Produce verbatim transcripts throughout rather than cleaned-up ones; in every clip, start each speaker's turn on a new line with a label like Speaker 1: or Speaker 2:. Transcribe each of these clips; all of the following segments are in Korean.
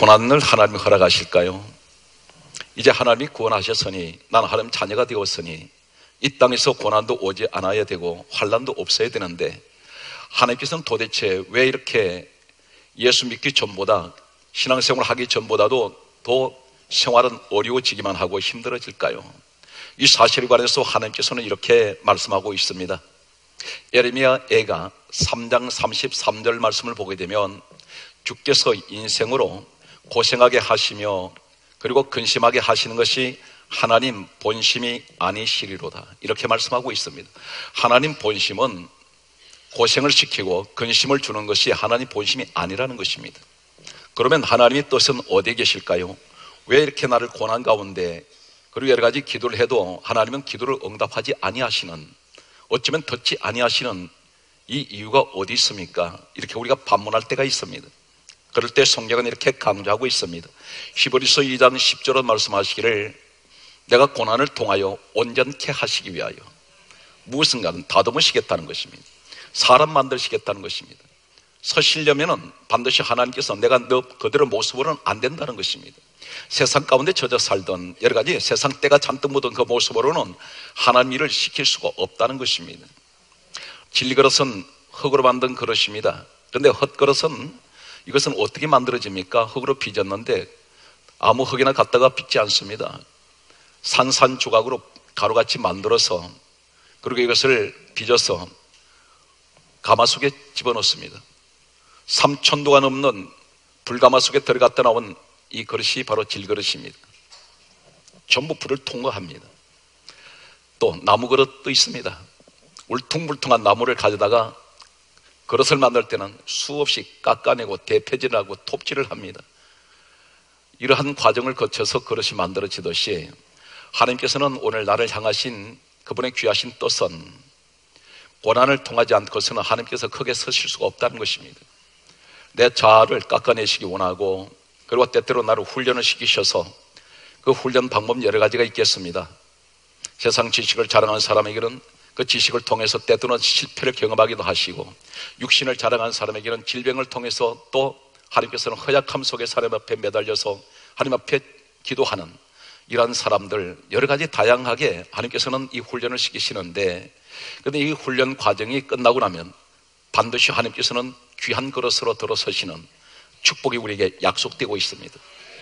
Speaker 1: 고난을 하나님이 허락하실까요? 이제 하나님이 구원하셨으니 나는 하나님 자녀가 되었으니 이 땅에서 고난도 오지 않아야 되고 환난도 없어야 되는데 하나님께서는 도대체 왜 이렇게 예수 믿기 전보다 신앙생활 하기 전보다도 더 생활은 어려워지기만 하고 힘들어질까요? 이 사실에 관해서 하나님께서는 이렇게 말씀하고 있습니다. 예레미야 애가 삼 장 삼십삼 절 말씀을 보게 되면 주께서 인생으로 고생하게 하시며 그리고 근심하게 하시는 것이 하나님 본심이 아니시리로다, 이렇게 말씀하고 있습니다. 하나님 본심은 고생을 시키고 근심을 주는 것이 하나님 본심이 아니라는 것입니다. 그러면 하나님의 뜻은 어디에 계실까요? 왜 이렇게 나를 고난 가운데 그리고 여러 가지 기도를 해도 하나님은 기도를 응답하지 아니하시는, 어쩌면 듣지 아니하시는 이 이유가 어디 있습니까? 이렇게 우리가 반문할 때가 있습니다. 그럴 때 성경은 이렇게 강조하고 있습니다. 히브리서 이 장 십 절은 말씀하시기를 내가 고난을 통하여 온전케 하시기 위하여 무엇인가는 다듬으시겠다는 것입니다. 사람 만드시겠다는 것입니다. 서시려면은 반드시 하나님께서 내가 너 그대로 모습으로는 안 된다는 것입니다. 세상 가운데 젖어 살던 여러 가지 세상 때가 잔뜩 묻은 그 모습으로는 하나님 일을 시킬 수가 없다는 것입니다. 진리그릇은 흙으로 만든 그릇입니다. 그런데 헛그릇은 이것은 어떻게 만들어집니까? 흙으로 빚었는데 아무 흙이나 갖다가 빚지 않습니다. 산산조각으로 가루같이 만들어서 그리고 이것을 빚어서 가마속에 집어넣습니다. 삼천도가 넘는 불가마속에 들어갔다 나온 이 그릇이 바로 질그릇입니다. 전부 불을 통과합니다. 또 나무 그릇도 있습니다. 울퉁불퉁한 나무를 가져다가 그릇을 만들 때는 수없이 깎아내고 대패질하고 톱질을 합니다. 이러한 과정을 거쳐서 그릇이 만들어지듯이 하나님께서는 오늘 나를 향하신 그분의 귀하신 뜻은 고난을 통하지 않고서는 하나님께서 크게 서실 수가 없다는 것입니다. 내 자아를 깎아내시기 원하고 그리고 때때로 나를 훈련을 시키셔서 그 훈련 방법 여러 가지가 있겠습니다. 세상 지식을 자랑하는 사람에게는 그 지식을 통해서 때때로는 실패를 경험하기도 하시고 육신을 자랑하는 사람에게는 질병을 통해서 또 하나님께서는 허약함 속에 사람 앞에 매달려서 하나님 앞에 기도하는 이러한 사람들 여러 가지 다양하게 하나님께서는 이 훈련을 시키시는데 그런데 이 훈련 과정이 끝나고 나면 반드시 하나님께서는 귀한 그릇으로 들어서시는 축복이 우리에게 약속되고 있습니다.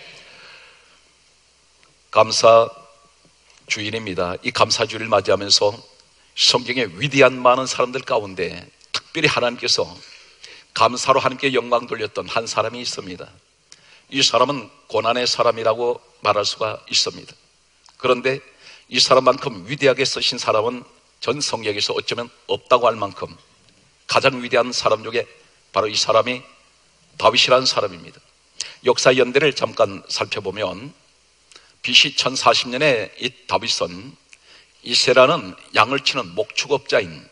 Speaker 1: 감사 주일입니다. 이 감사 주일을 맞이하면서 성경의 위대한 많은 사람들 가운데 특별히 하나님께서 감사로 하나님께 영광 돌렸던 한 사람이 있습니다. 이 사람은 고난의 사람이라고 말할 수가 있습니다. 그런데 이 사람만큼 위대하게 쓰신 사람은 전 성경에서 어쩌면 없다고 할 만큼 가장 위대한 사람 중에 바로 이 사람이 다윗이라는 사람입니다. 역사 연대를 잠깐 살펴보면 비씨 천사십 년에 이 다윗은 이세라는 양을 치는 목축업자인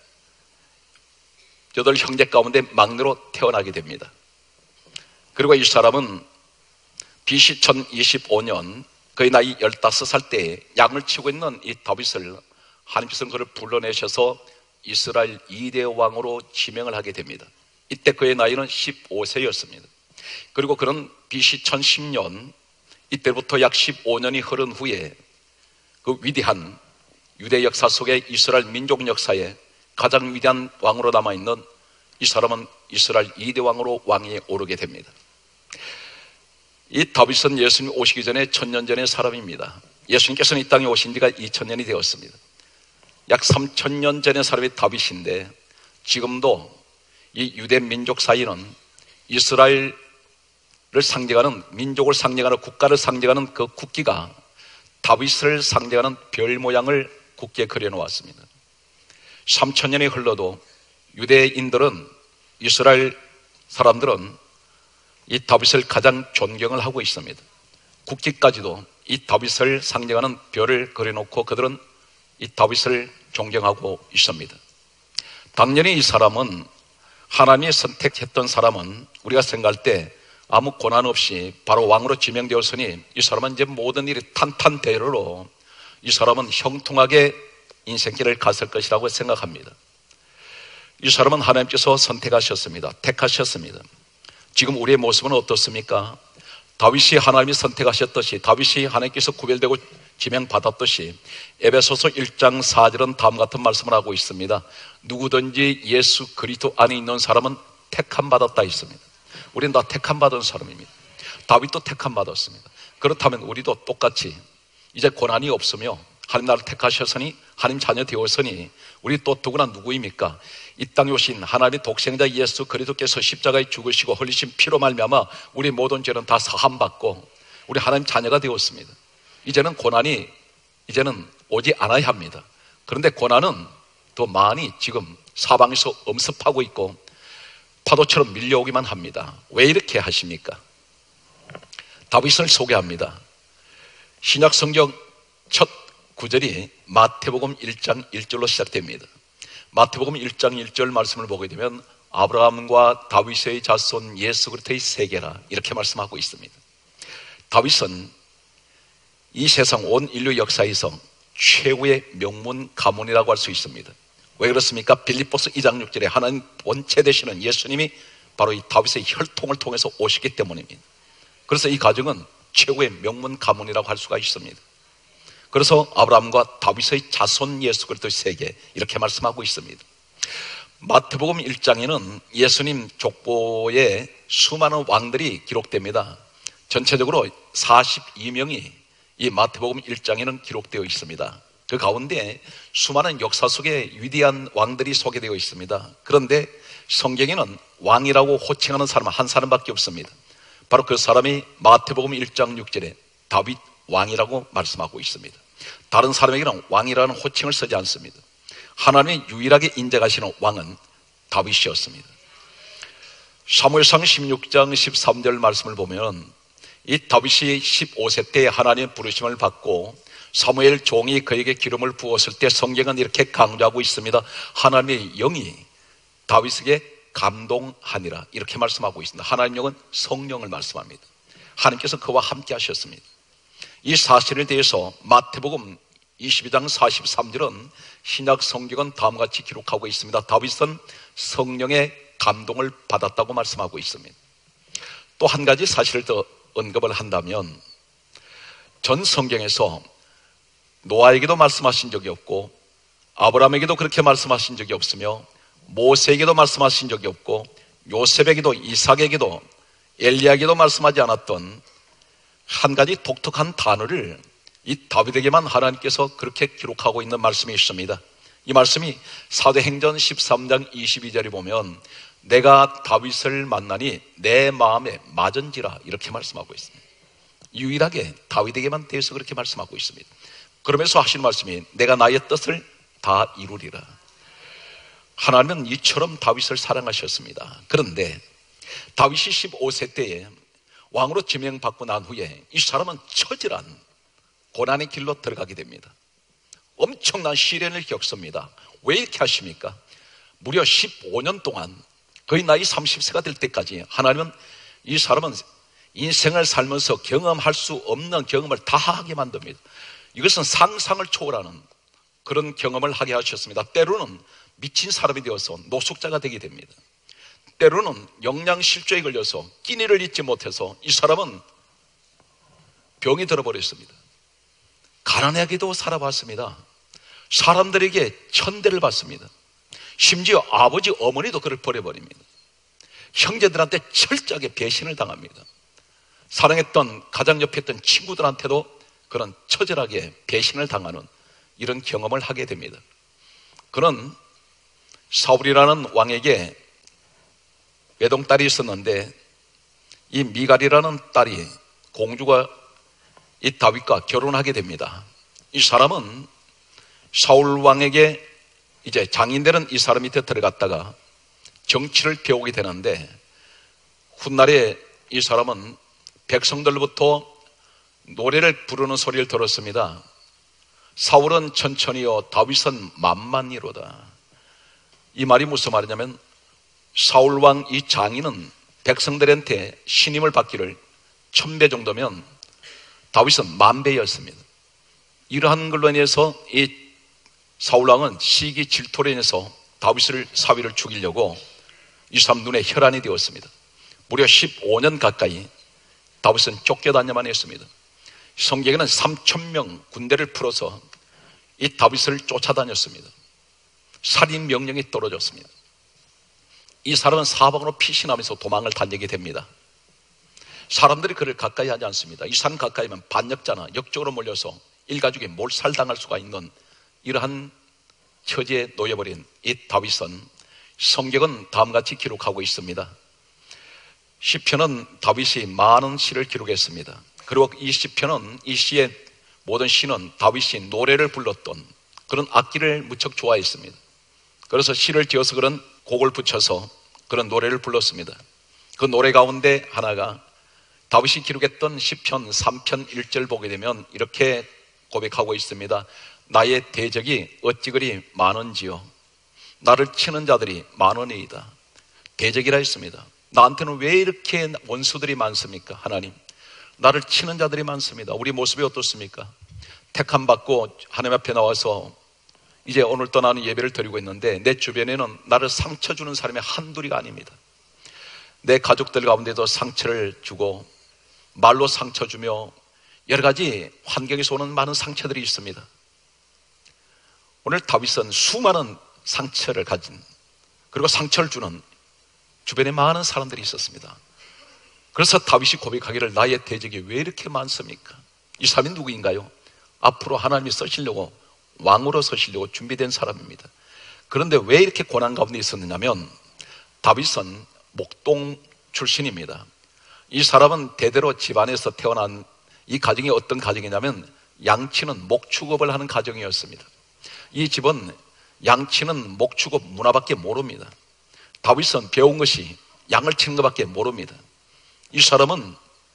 Speaker 1: 여덟 형제 가운데 막내로 태어나게 됩니다. 그리고 이 사람은 비씨 천이십오 년 그의 나이 열다섯 살 때에 양을 치고 있는 이 다윗을 하나님께서는 그를 불러내셔서 이스라엘 이 대 왕으로 지명을 하게 됩니다. 이때 그의 나이는 십오 세였습니다. 그리고 그는 비씨 천십 년 이때부터 약 십오 년이 흐른 후에 그 위대한 유대 역사 속에 이스라엘 민족 역사에 가장 위대한 왕으로 남아있는 이 사람은 이스라엘 이 대 왕으로 왕위에 오르게 됩니다. 이 다윗은 예수님 오시기 전에 천년 전의 사람입니다. 예수님께서는 이 땅에 오신 지가 이천 년이 되었습니다. 약 삼천 년 전의 사람이 다윗인데 지금도 이 유대 민족 사이는 이스라엘을 상징하는 민족을 상징하는 국가를 상징하는 그 국기가 다윗을 상징하는 별 모양을 국기에 그려놓았습니다. 삼천 년이 흘러도 유대인들은 이스라엘 사람들은 이 다윗을 가장 존경을 하고 있습니다. 국기까지도 이 다윗을 상징하는 별을 그려놓고 그들은 이 다윗을 존경하고 있습니다. 당연히 이 사람은 하나님이 선택했던 사람은 우리가 생각할 때 아무 고난 없이 바로 왕으로 지명되었으니 이 사람은 이제 모든 일이 탄탄대로로 이 사람은 형통하게 인생길을 갔을 것이라고 생각합니다. 이 사람은 하나님께서 선택하셨습니다. 택하셨습니다. 지금 우리의 모습은 어떻습니까? 다윗이 하나님이 선택하셨듯이, 다윗이 하나님께서 구별되고 지명받았듯이 에베소서 일 장 사 절은 다음 같은 말씀을 하고 있습니다. 누구든지 예수 그리스도 안에 있는 사람은 택함 받았다 있습니다. 우리는 다 택함 받은 사람입니다. 다윗도 택함 받았습니다. 그렇다면 우리도 똑같이 이제 고난이 없으며 하나님 나를 택하셨으니, 하나님 자녀 되었으니 우리 또 누구나 누구입니까? 이 땅에 오신 하나님의 독생자 예수 그리스도께서 십자가에 죽으시고 흘리신 피로 말미암아 우리 모든 죄는 다 사함받고 우리 하나님 자녀가 되었습니다. 이제는 고난이 이제는 오지 않아야 합니다. 그런데 고난은 더 많이 지금 사방에서 엄습하고 있고 파도처럼 밀려오기만 합니다. 왜 이렇게 하십니까? 다윗을 소개합니다. 신약 성경 첫 구절이 마태복음 일 장 일 절로 시작됩니다. 마태복음 일 장 일 절 말씀을 보게 되면 아브라함과 다윗의 자손 예수 그리스도의 세계라 이렇게 말씀하고 있습니다. 다윗은 이 세상 온 인류 역사에서 최고의 명문 가문이라고 할 수 있습니다. 왜 그렇습니까? 빌립보서 이 장 육 절에 하나님 본체 되시는 예수님이 바로 이 다윗의 혈통을 통해서 오시기 때문입니다. 그래서 이 가정은 최고의 명문 가문이라고 할 수가 있습니다. 그래서 아브라함과 다윗의 자손 예수 그리스도의 세계 이렇게 말씀하고 있습니다. 마태복음 일 장에는 예수님 족보에 수많은 왕들이 기록됩니다. 전체적으로 사십이 명이 이 마태복음 일 장에는 기록되어 있습니다. 그 가운데 수많은 역사 속에 위대한 왕들이 소개되어 있습니다. 그런데 성경에는 왕이라고 호칭하는 사람은 한 사람밖에 없습니다. 바로 그 사람이 마태복음 일 장 육 절에 다윗 왕이라고 말씀하고 있습니다. 다른 사람에게는 왕이라는 호칭을 쓰지 않습니다. 하나님이 유일하게 인정하시는 왕은 다윗이었습니다. 사무엘상 십육 장 십삼 절 말씀을 보면 이 다윗이 십오 세 때 하나님의 부르심을 받고 사무엘 종이 그에게 기름을 부었을 때 성경은 이렇게 강조하고 있습니다. 하나님의 영이 다윗에게 감동하니라 이렇게 말씀하고 있습니다. 하나님의 영은 성령을 말씀합니다. 하나님께서 그와 함께 하셨습니다. 이 사실에 대해서 마태복음 이십이 장 사십삼 절은 신약 성경은 다음과 같이 기록하고 있습니다. 다윗은 성령의 감동을 받았다고 말씀하고 있습니다. 또 한 가지 사실을 더 언급을 한다면 전 성경에서 노아에게도 말씀하신 적이 없고 아브라함에게도 그렇게 말씀하신 적이 없으며 모세에게도 말씀하신 적이 없고 요셉에게도 이삭에게도 엘리야에게도 말씀하지 않았던 한 가지 독특한 단어를 이 다윗에게만 하나님께서 그렇게 기록하고 있는 말씀이 있습니다. 이 말씀이 사도행전 십삼 장 이십이 절에 보면 내가 다윗을 만나니 내 마음에 맞은지라 이렇게 말씀하고 있습니다. 유일하게 다윗에게만 대해서 그렇게 말씀하고 있습니다. 그러면서 하시는 말씀이 내가 나의 뜻을 다 이루리라. 하나님은 이처럼 다윗을 사랑하셨습니다. 그런데 다윗이 십오 세 때에 왕으로 지명받고 난 후에 이 사람은 처절한 고난의 길로 들어가게 됩니다. 엄청난 시련을 겪습니다. 왜 이렇게 하십니까? 무려 십오 년 동안 거의 나이 삼십 세가 될 때까지 하나님은 이 사람은 인생을 살면서 경험할 수 없는 경험을 다 하게 만듭니다. 이것은 상상을 초월하는 그런 경험을 하게 하셨습니다. 때로는 미친 사람이 되어서 노숙자가 되게 됩니다. 때로는 영양실조에 걸려서 끼니를 잊지 못해서 이 사람은 병이 들어버렸습니다. 가난하게도 살아봤습니다. 사람들에게 천대를 받습니다. 심지어 아버지 어머니도 그를 버려버립니다. 형제들한테 철저하게 배신을 당합니다. 사랑했던 가장 옆에 있던 친구들한테도 그런 처절하게 배신을 당하는 이런 경험을 하게 됩니다. 그는 사울이라는 왕에게 외동딸이 있었는데 이 미갈이라는 딸이 공주가 이 다윗과 결혼하게 됩니다. 이 사람은 사울 왕에게 이제 장인들은 이 사람 밑에 들어갔다가 정치를 배우게 되는데 훗날에 이 사람은 백성들로부터 노래를 부르는 소리를 들었습니다. 사울은 천천히요 다윗은 만만히로다. 이 말이 무슨 말이냐면 사울 왕 이 장인은 백성들한테 신임을 받기를 천배 정도면 다윗은 만배였습니다. 이러한 걸로 인해서 이 사울 왕은 시기 질투로 인해서 다윗을 사위를 죽이려고 이 사람 눈에 혈안이 되었습니다. 무려 십오 년 가까이 다윗은 쫓겨다녀만 했습니다. 성경에는 삼천 명 군대를 풀어서 이 다윗을 쫓아다녔습니다. 살인 명령이 떨어졌습니다. 이 사람은 사방으로 피신하면서 도망을 다니게 됩니다. 사람들이 그를 가까이 하지 않습니다. 이 사람 가까이면 반역자나 역적으로 몰려서 일가족이 몰살당할 수가 있는 이러한 처지에 놓여버린 이 다윗은 성경은 다음같이 기록하고 있습니다. 시편은 다윗이 많은 시를 기록했습니다. 그리고 이 시편은, 이 시의 모든 시는 다윗이 노래를 불렀던 그런 악기를 무척 좋아했습니다. 그래서 시를 지어서 그런 곡을 붙여서 그런 노래를 불렀습니다. 그 노래 가운데 하나가 다윗이 기록했던 시편 삼 편 일 절 보게 되면 이렇게 고백하고 있습니다. 나의 대적이 어찌 그리 많은지요. 나를 치는 자들이 많으니이다. 대적이라 했습니다. 나한테는 왜 이렇게 원수들이 많습니까? 하나님, 나를 치는 자들이 많습니다. 우리 모습이 어떻습니까? 택함 받고 하나님 앞에 나와서 이제 오늘 떠나는 예배를 드리고 있는데 내 주변에는 나를 상처 주는 사람이 한둘이가 아닙니다. 내 가족들 가운데도 상처를 주고 말로 상처 주며 여러 가지 환경에서 오는 많은 상처들이 있습니다. 오늘 다윗은 수많은 상처를 가진, 그리고 상처를 주는 주변에 많은 사람들이 있었습니다. 그래서 다윗이 고백하기를 나의 대적이 왜 이렇게 많습니까? 이 사람이 누구인가요? 앞으로 하나님이 쓰시려고, 왕으로 서시려고 준비된 사람입니다. 그런데 왜 이렇게 고난 가운데 있었느냐면 다윗은 목동 출신입니다. 이 사람은 대대로 집안에서 태어난 이 가정이 어떤 가정이냐면 양치는 목축업을 하는 가정이었습니다. 이 집은 양치는 목축업 문화밖에 모릅니다. 다윗은 배운 것이 양을 치는 것밖에 모릅니다. 이 사람은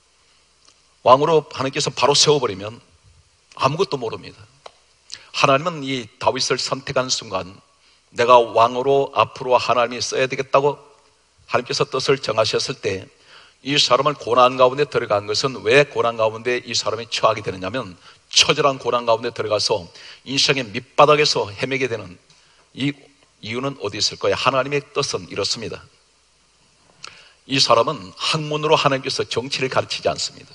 Speaker 1: 왕으로 하나님께서 바로 세워버리면 아무것도 모릅니다. 하나님은 이 다윗을 선택한 순간 내가 왕으로 앞으로 하나님이 써야 되겠다고 하나님께서 뜻을 정하셨을 때 이 사람을 고난 가운데 들어간 것은 왜 고난 가운데 이 사람이 처하게 되느냐면 처절한 고난 가운데 들어가서 인생의 밑바닥에서 헤매게 되는 이 이유는 어디 있을 거예요? 하나님의 뜻은 이렇습니다. 이 사람은 학문으로 하나님께서 정치를 가르치지 않습니다.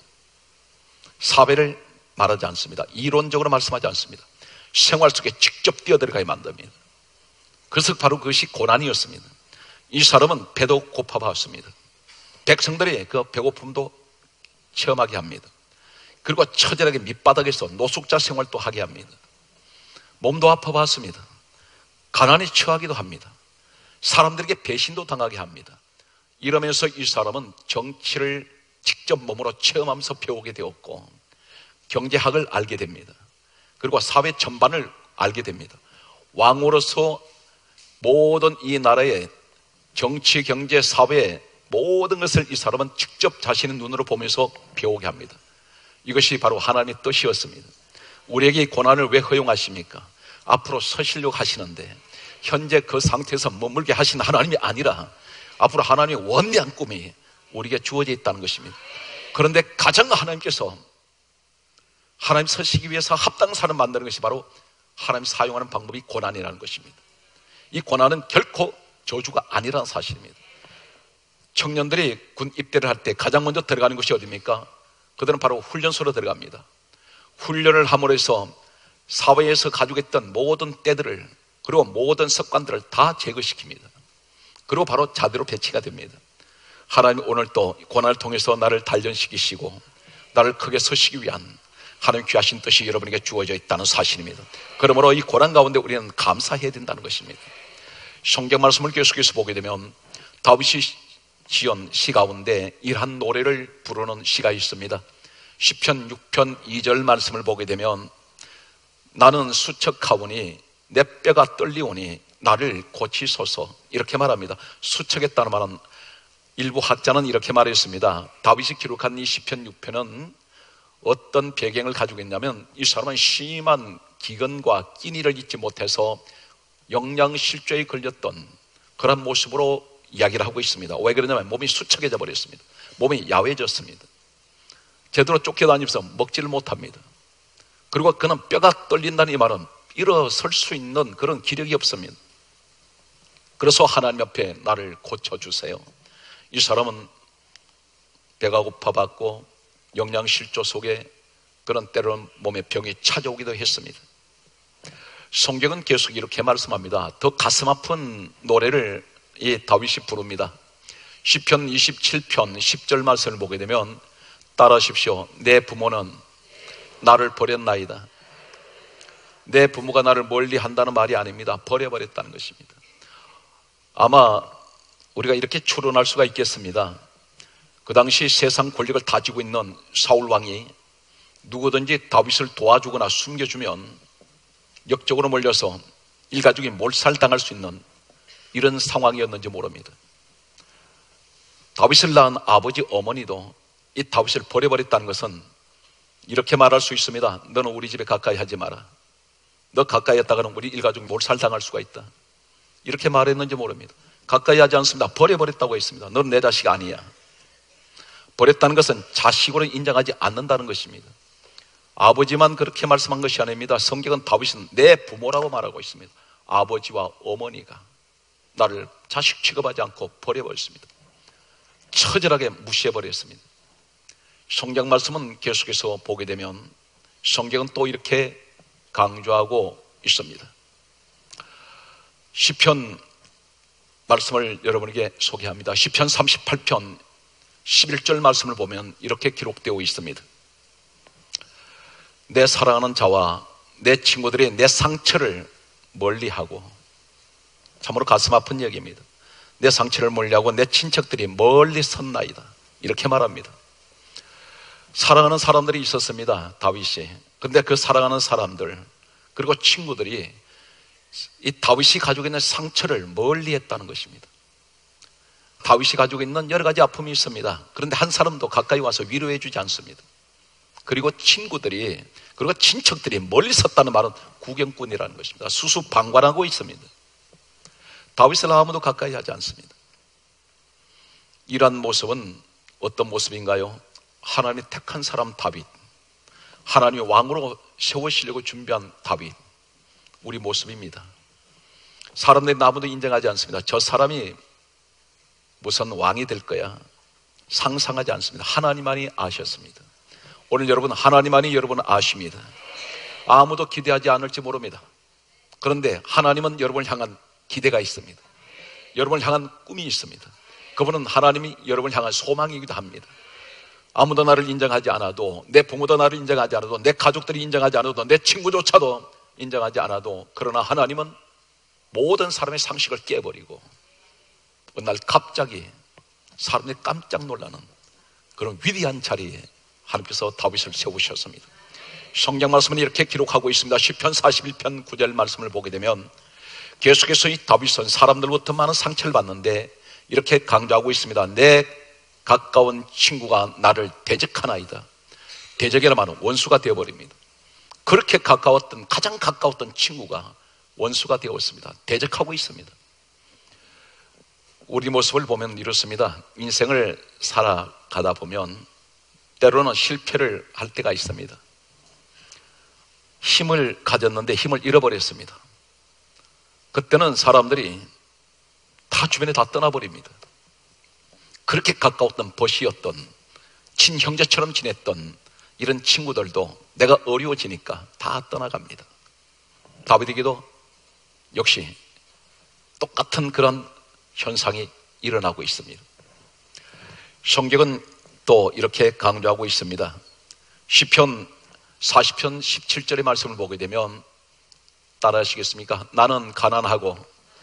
Speaker 1: 사회를 말하지 않습니다. 이론적으로 말씀하지 않습니다. 생활 속에 직접 뛰어들어가야 만듭니다. 그래서 바로 그것이 고난이었습니다. 이 사람은 배도 고파봤습니다. 백성들이 그 배고픔도 체험하게 합니다. 그리고 처절하게 밑바닥에서 노숙자 생활도 하게 합니다. 몸도 아파봤습니다. 가난에 처하기도 합니다. 사람들에게 배신도 당하게 합니다. 이러면서 이 사람은 정치를 직접 몸으로 체험하면서 배우게 되었고 경제학을 알게 됩니다. 그리고 사회 전반을 알게 됩니다. 왕으로서 모든 이 나라의 정치, 경제, 사회 모든 것을 이 사람은 직접 자신의 눈으로 보면서 배우게 합니다. 이것이 바로 하나님의 뜻이었습니다. 우리에게 이 고난을 왜 허용하십니까? 앞으로 서시려고 하시는데 현재 그 상태에서 머물게 하신 하나님이 아니라 앞으로 하나님의 원대한 꿈이 우리에게 주어져 있다는 것입니다. 그런데 가장 하나님께서 하나님 서시기 위해서 합당한 사람 만드는 것이 바로 하나님 사용하는 방법이 고난이라는 것입니다. 이 고난은 결코 저주가 아니라는 사실입니다. 청년들이 군 입대를 할 때 가장 먼저 들어가는 곳이 어디입니까? 그들은 바로 훈련소로 들어갑니다. 훈련을 함으로 해서 사회에서 가지고 있던 모든 때들을 그리고 모든 습관들을 다 제거시킵니다. 그리고 바로 자대로 배치가 됩니다. 하나님 오늘 또 고난을 통해서 나를 단련시키시고 나를 크게 서시기 위한 하나님 귀하신 뜻이 여러분에게 주어져 있다는 사실입니다. 그러므로 이 고난 가운데 우리는 감사해야 된다는 것입니다. 성경 말씀을 계속해서 보게 되면 다윗이 지은 시 가운데 이러한 노래를 부르는 시가 있습니다. 시편 육 편 이 절 말씀을 보게 되면 나는 수척하오니 내 뼈가 떨리오니 나를 고치소서 이렇게 말합니다. 수척했다는 말은 일부 학자는 이렇게 말했습니다. 다윗이 기록한 이 시편 육 편은 어떤 배경을 가지고 있냐면 이 사람은 심한 기근과 끼니를 잊지 못해서 영양실조에 걸렸던 그런 모습으로 이야기를 하고 있습니다. 왜 그러냐면 몸이 수척해져 버렸습니다. 몸이 야외졌습니다. 제대로 쫓겨다니면서 먹지를 못합니다. 그리고 그는 뼈가 떨린다는 이 말은 일어설 수 있는 그런 기력이 없습니다. 그래서 하나님 앞에 나를 고쳐주세요. 이 사람은 배가 고파봤고 영양실조 속에 그런 때로는 몸에 병이 찾아오기도 했습니다. 성경은 계속 이렇게 말씀합니다. 더 가슴 아픈 노래를 이 다윗이 부릅니다. 시편 이십칠 편 십 절 말씀을 보게 되면 따라하십시오. 내 부모는 나를 버렸나이다. 내 부모가 나를 멀리 한다는 말이 아닙니다. 버려버렸다는 것입니다. 아마 우리가 이렇게 추론할 수가 있겠습니다. 그 당시 세상 권력을 다지고 있는 사울 왕이 누구든지 다윗을 도와주거나 숨겨주면 역적으로 몰려서 일가족이 몰살당할 수 있는 이런 상황이었는지 모릅니다. 다윗을 낳은 아버지 어머니도 이 다윗을 버려버렸다는 것은 이렇게 말할 수 있습니다. 너는 우리 집에 가까이 하지 마라. 너 가까이 했다가는 우리 일가족이 몰살당할 수가 있다. 이렇게 말했는지 모릅니다. 가까이 하지 않습니다. 버려버렸다고 했습니다. 너는 내 자식 아니야. 버렸다는 것은 자식으로 인정하지 않는다는 것입니다. 아버지만 그렇게 말씀한 것이 아닙니다. 성경은 다윗은 내 부모라고 말하고 있습니다. 아버지와 어머니가 나를 자식 취급하지 않고 버려버렸습니다. 처절하게 무시해버렸습니다. 성경 말씀은 계속해서 보게 되면 성경은 또 이렇게 강조하고 있습니다. 시편 말씀을 여러분에게 소개합니다. 시편 삼십팔 편 십일 절 말씀을 보면 이렇게 기록되어 있습니다. 내 사랑하는 자와 내 친구들이 내 상처를 멀리하고, 참으로 가슴 아픈 얘기입니다. 내 상처를 멀리하고 내 친척들이 멀리 섰나이다. 이렇게 말합니다. 사랑하는 사람들이 있었습니다. 다윗이. 그런데 그 사랑하는 사람들 그리고 친구들이 이 다윗이 가지고 있는 상처를 멀리했다는 것입니다. 다윗이 가지고 있는 여러 가지 아픔이 있습니다. 그런데 한 사람도 가까이 와서 위로해 주지 않습니다. 그리고 친구들이 그리고 친척들이 멀리 섰다는 말은 구경꾼이라는 것입니다. 수수방관하고 있습니다. 다윗을 아무도 가까이 하지 않습니다. 이러한 모습은 어떤 모습인가요? 하나님이 택한 사람 다윗, 하나님이 왕으로 세우시려고 준비한 다윗, 우리 모습입니다. 사람들이 아무도 인정하지 않습니다. 저 사람이 무슨 왕이 될 거야 상상하지 않습니다. 하나님만이 아셨습니다. 오늘 여러분 하나님만이 여러분을 아십니다. 아무도 기대하지 않을지 모릅니다. 그런데 하나님은 여러분을 향한 기대가 있습니다. 여러분을 향한 꿈이 있습니다. 그분은 하나님이 여러분을 향한 소망이기도 합니다. 아무도 나를 인정하지 않아도, 내 부모도 나를 인정하지 않아도, 내 가족들이 인정하지 않아도, 내 친구조차도 인정하지 않아도, 그러나 하나님은 모든 사람의 상식을 깨버리고 어느 날 갑자기 사람들이 깜짝 놀라는 그런 위대한 자리에 하나님께서 다윗을 세우셨습니다. 성경 말씀은 이렇게 기록하고 있습니다. 시편 사십일 편 구 절 말씀을 보게 되면 계속해서 이 다윗은 사람들로부터 많은 상처를 받는데 이렇게 강조하고 있습니다. 내 가까운 친구가 나를 대적하나이다. 대적이라 말은 원수가 되어버립니다. 그렇게 가까웠던, 가장 가까웠던 친구가 원수가 되었습니다. 대적하고 있습니다. 우리 모습을 보면 이렇습니다. 인생을 살아가다 보면 때로는 실패를 할 때가 있습니다. 힘을 가졌는데 힘을 잃어버렸습니다. 그때는 사람들이 다 주변에 다 떠나버립니다. 그렇게 가까웠던 벗이었던 친형제처럼 지냈던 이런 친구들도 내가 어려워지니까 다 떠나갑니다. 다윗에게도 역시 똑같은 그런 현상이 일어나고 있습니다. 성경은 또 이렇게 강조하고 있습니다. 시편 사십 편 십칠 절의 말씀을 보게 되면 따라 하시겠습니까? 나는 가난하고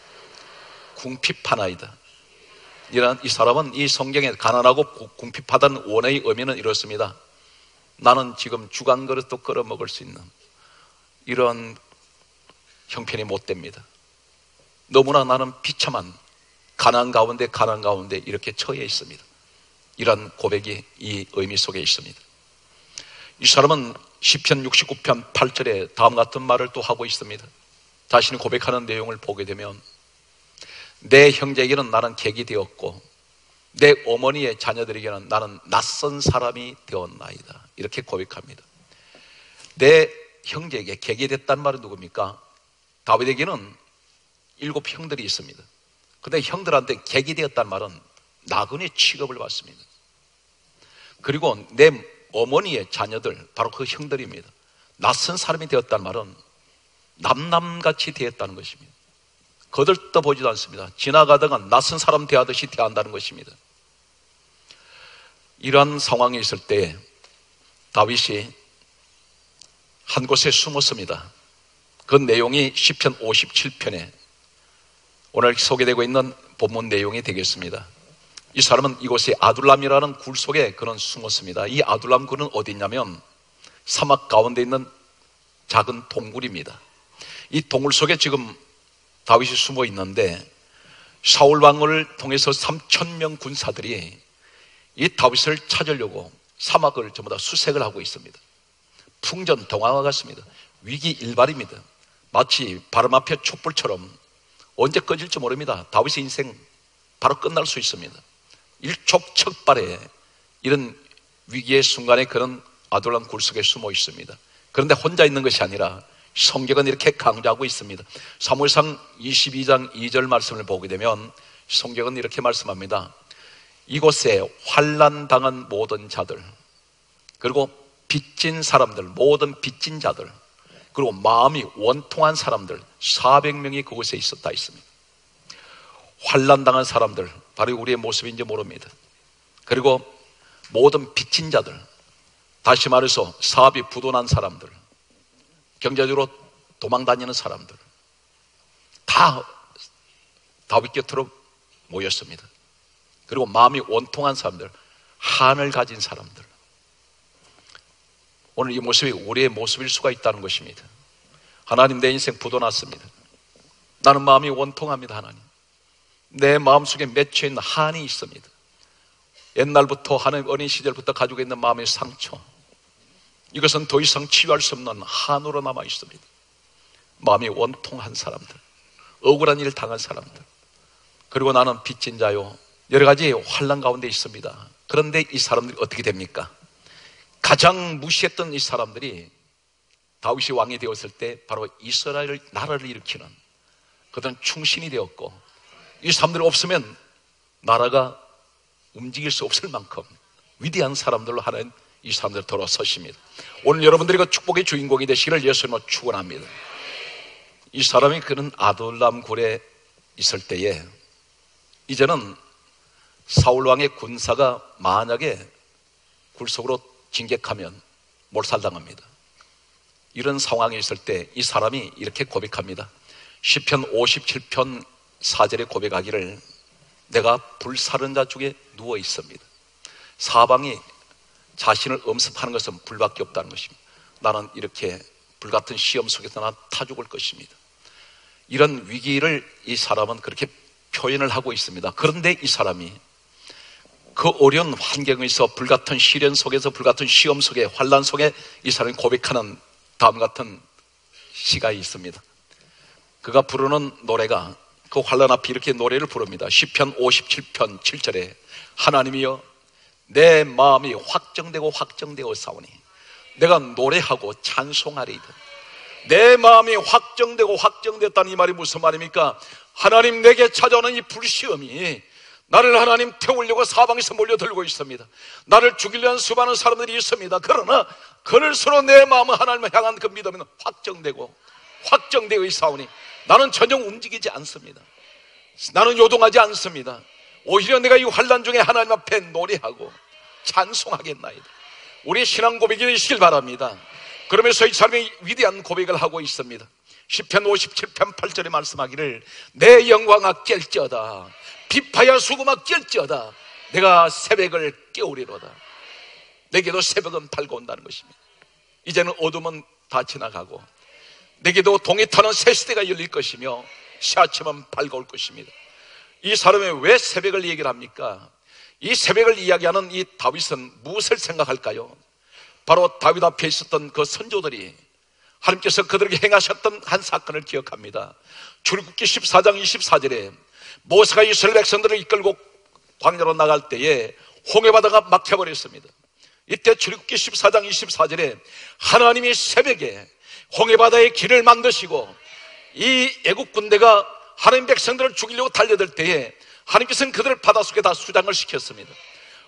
Speaker 1: 궁핍하나이다. 이런 이 사람은 이 성경에 가난하고 궁핍하다는 원어의 의미는 이렇습니다. 나는 지금 죽 한 그릇도 끓여 먹을 수 있는 이런 형편이 못 됩니다. 너무나 나는 비참한 가난 가운데 가난 가운데 이렇게 처해 있습니다. 이런 고백이 이 의미 속에 있습니다. 이 사람은 시편 육십구 편 팔 절에 다음 같은 말을 또 하고 있습니다. 자신이 고백하는 내용을 보게 되면 내 형제에게는 나는 객이 되었고 내 어머니의 자녀들에게는 나는 낯선 사람이 되었나이다. 이렇게 고백합니다. 내 형제에게 객이 됐다는 말은 누굽니까? 다윗에게는 일곱 형들이 있습니다. 그런데 형들한테 객이 되었다는 말은 나그네 취급을 받습니다. 그리고 내 어머니의 자녀들, 바로 그 형들입니다. 낯선 사람이 되었다는 말은 남남같이 되었다는 것입니다. 거들떠보지도 않습니다. 지나가다가 낯선 사람 대하듯이 대한다는 것입니다. 이러한 상황에 있을 때 다윗이 한 곳에 숨었습니다. 그 내용이 시편 오십칠 편에 오늘 소개되고 있는 본문 내용이 되겠습니다. 이 사람은 이곳에 아둘람이라는 굴 속에 그는 숨었습니다. 이 아둘람 굴은 어디 있냐면 사막 가운데 있는 작은 동굴입니다. 이 동굴 속에 지금 다윗이 숨어 있는데 사울 왕을 통해서 삼천 명 군사들이 이 다윗을 찾으려고 사막을 전부 다 수색을 하고 있습니다. 풍전등화와 같습니다. 위기일발입니다. 마치 바람 앞에 촛불처럼 언제 꺼질지 모릅니다. 다윗의 인생 바로 끝날 수 있습니다. 일촉즉발의 이런 위기의 순간에 그는 아둘람 굴 속에 숨어 있습니다. 그런데 혼자 있는 것이 아니라 성경은 이렇게 강조하고 있습니다. 사무엘상 이십이 장 이 절 말씀을 보게 되면 성경은 이렇게 말씀합니다. 이곳에 환난 당한 모든 자들, 그리고 빚진 사람들, 모든 빚진 자들, 그리고 마음이 원통한 사람들 사백 명이 그곳에 있었다 있습니다. 환난 당한 사람들, 바로 우리의 모습인지 모릅니다. 그리고 모든 빚진 자들, 다시 말해서 사업이 부도난 사람들, 경제적으로 도망다니는 사람들, 다 다윗 곁으로 모였습니다. 그리고 마음이 원통한 사람들, 한을 가진 사람들. 오늘 이 모습이 우리의 모습일 수가 있다는 것입니다. 하나님, 내 인생 부도났습니다. 나는 마음이 원통합니다. 하나님, 내 마음속에 맺혀있는 한이 있습니다. 옛날부터, 하나님 어린 시절부터 가지고 있는 마음의 상처, 이것은 더 이상 치유할 수 없는 한으로 남아 있습니다. 마음이 원통한 사람들, 억울한 일을 당한 사람들, 그리고 나는 빚진 자요, 여러 가지 환난 가운데 있습니다. 그런데 이 사람들이 어떻게 됩니까? 가장 무시했던 이 사람들이 다윗이 왕이 되었을 때 바로 이스라엘 나라를 일으키는, 그들은 충신이 되었고, 이 사람들이 없으면 나라가 움직일 수 없을 만큼 위대한 사람들로 하나님 이 사람들 돌아서십니다. 오늘 여러분들이 그 축복의 주인공이 되시기를 예수님으로 축원합니다. 이 사람이 그는 아둘람 굴에 있을 때에 이제는 사울 왕의 군사가 만약에 굴 속으로 진격하면 몰살당합니다. 이런 상황에 있을 때 이 사람이 이렇게 고백합니다. 시편 오십칠 편 사 절에 고백하기를, 내가 불사른 자 중에 누워 있습니다. 사방이 자신을 엄습하는 것은 불밖에 없다는 것입니다. 나는 이렇게 불같은 시험 속에서 난 타 죽을 것입니다. 이런 위기를 이 사람은 그렇게 표현을 하고 있습니다. 그런데 이 사람이 그 어려운 환경에서, 불같은 시련 속에서, 불같은 시험 속에, 환난 속에 이 사람이 고백하는 다음 같은 시가 있습니다. 그가 부르는 노래가, 그 환난 앞에 이렇게 노래를 부릅니다. 시편 오십칠 편 칠 절에 하나님이여, 내 마음이 확정되고 확정되어 싸우니 내가 노래하고 찬송하리이다. 내 마음이 확정되고 확정됐다는 이 말이 무슨 말입니까? 하나님, 내게 찾아오는 이 불시험이 나를 하나님 태우려고 사방에서 몰려들고 있습니다. 나를 죽이려는 수많은 사람들이 있습니다. 그러나 그럴수록 내 마음은 하나님을 향한 그 믿음은 확정되고 확정되어 있사오니 나는 전혀 움직이지 않습니다. 나는 요동하지 않습니다. 오히려 내가 이 환난 중에 하나님 앞에 노래하고 찬송하겠나이다. 우리의 신앙 고백이 되시길 바랍니다. 그러면서 이 사람이 위대한 고백을 하고 있습니다. 시편 오십칠 편 팔 절에 말씀하기를, 내 영광아 깰지어다, 비파야 수금아 깰지어다, 내가 새벽을 깨우리로다. 내게도 새벽은 밝아온다는 것입니다. 이제는 어둠은 다 지나가고 내게도 동이 타는 새 시대가 열릴 것이며 새 아침은 밝아올 것입니다. 이 사람이 왜 새벽을 얘기를 합니까? 이 새벽을 이야기하는 이 다윗은 무엇을 생각할까요? 바로 다윗 앞에 있었던 그 선조들이 하나님께서 그들에게 행하셨던 한 사건을 기억합니다. 출애굽기 십사 장 이십사 절에 모세가 이스라엘 백성들을 이끌고 광야로 나갈 때에 홍해바다가 막혀버렸습니다. 이때 출애굽기 십사 장 이십사 절에 하나님이 새벽에 홍해바다의 길을 만드시고 이 애국 군대가 하나님 백성들을 죽이려고 달려들 때에 하나님께서는 그들을 바닷속에 다 수장을 시켰습니다.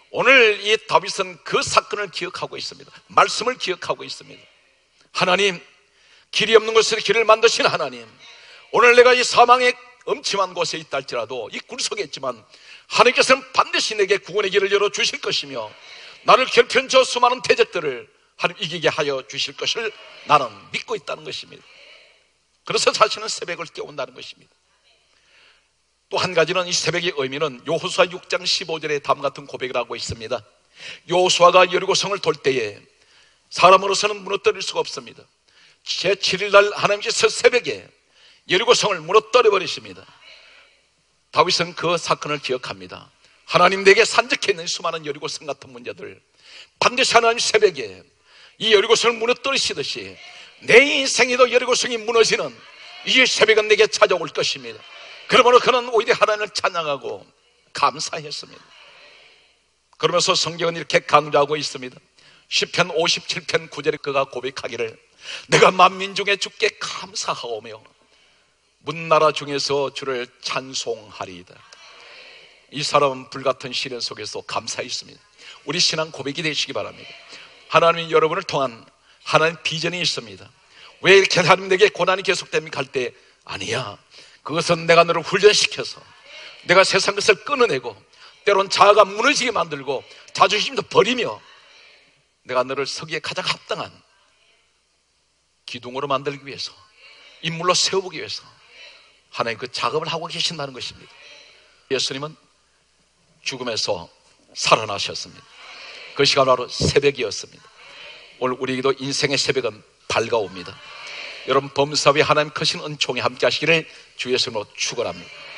Speaker 1: 오늘 이 다윗은 그 사건을 기억하고 있습니다. 말씀을 기억하고 있습니다. 하나님, 길이 없는 곳에서 길을 만드신 하나님, 오늘 내가 이 사망의 엄침한 곳에 있다 할지라도, 이 굴속에 있지만 하나님께서는 반드시 내게 구원의 길을 열어주실 것이며 나를 괴롭힌 저 수많은 대적들을 하나님 이기게 하여 주실 것을 나는 믿고 있다는 것입니다. 그래서 자신은 새벽을 깨운다는 것입니다. 또 한 가지는 이 새벽의 의미는 여호수아 육 장 십오 절에 다음 같은 고백을 하고 있습니다. 여호수아가 여리고성을 돌 때에 사람으로서는 무너뜨릴 수가 없습니다. 제칠 일 날 하나님께서 새벽에 여리고성을 무너뜨려 버리십니다. 다윗은 그 사건을 기억합니다. 하나님, 내게 산적해 있는 수많은 여리고성 같은 문제들 반드시 하나님 새벽에 이 여리고성을 무너뜨리시듯이 내 인생에도 여리고성이 무너지는 이 새벽은 내게 찾아올 것입니다. 그러므로 그는 오히려 하나님을 찬양하고 감사했습니다. 그러면서 성경은 이렇게 강조하고 있습니다. 시편 오십칠 편 구 절에 그가 고백하기를 내가 만민 중에 주께 감사하오며 문나라 중에서 주를 찬송하리이다. 이 사람은 불같은 시련 속에서 감사했습니다. 우리 신앙 고백이 되시기 바랍니다. 하나님이 여러분을 통한 하나님 비전이 있습니다. 왜 이렇게 하나님에게 고난이 계속됩니까? 할 때 아니야, 그것은 내가 너를 훈련시켜서 내가 세상 것을 끊어내고 때론 자아가 무너지게 만들고 자존심도 버리며 내가 너를 서기에 가장 합당한 기둥으로 만들기 위해서, 인물로 세우기 위해서 하나님 그 작업을 하고 계신다는 것입니다. 예수님은 죽음에서 살아나셨습니다. 그 시간 바로 새벽이었습니다. 오늘 우리에게도 인생의 새벽은 밝아옵니다. 여러분, 범사 위에 하나님 크신 은총에 함께 하시기를 주 예수님으로 축원합니다.